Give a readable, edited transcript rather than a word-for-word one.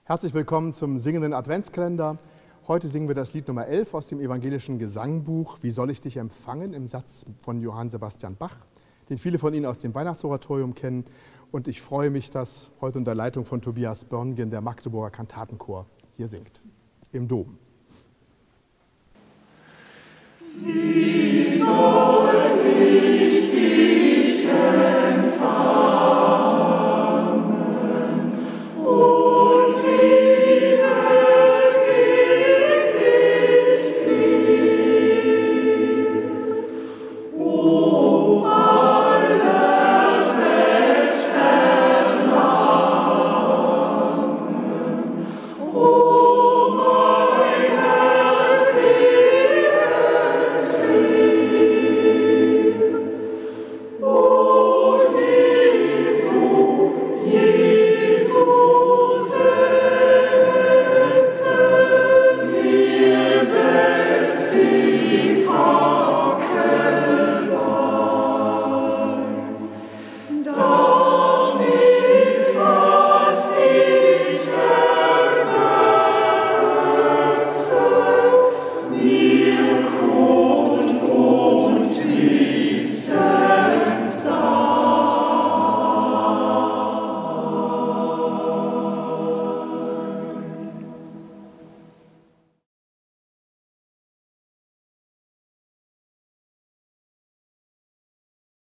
Herzlich willkommen zum singenden Adventskalender. Heute singen wir das Lied Nummer 11 aus dem evangelischen Gesangbuch Wie soll ich dich empfangen? Im Satz von Johann Sebastian Bach, den viele von Ihnen aus dem Weihnachtsoratorium kennen. Und ich freue mich, dass heute unter Leitung von Tobias Börngen der Magdeburger Kantatenchor hier singt, im Dom. Wie soll ich